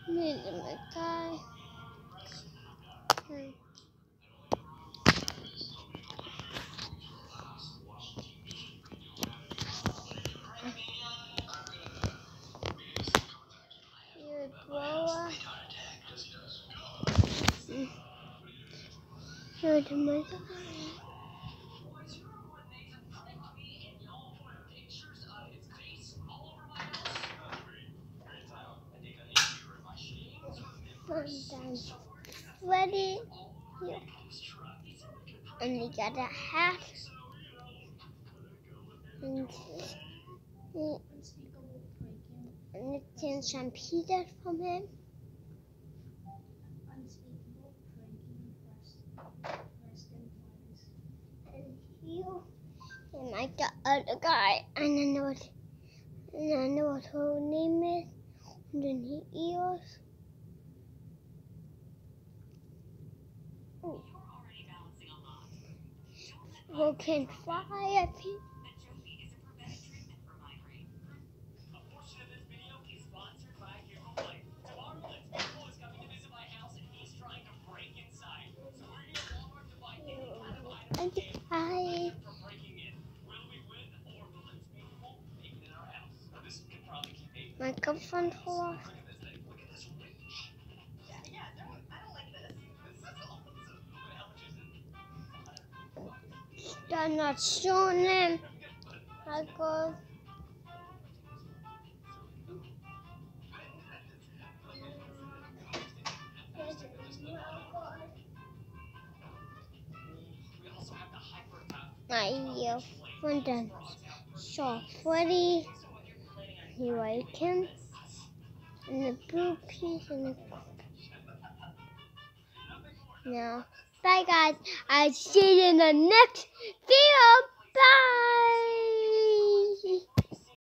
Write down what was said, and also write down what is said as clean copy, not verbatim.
Need my guy. You blower. Here to my guy. Ready? Yeah. And he got a hat. And it's in stampeded from him. And you and like the other guy, and I know what her name is. And then he ears. Who can fly, I think. Hi. My girlfriend for. They're not showing them. I go. My friend then saw Freddy. He liked him. And the blue piece and the. Now, bye guys. I'll see you in the next video.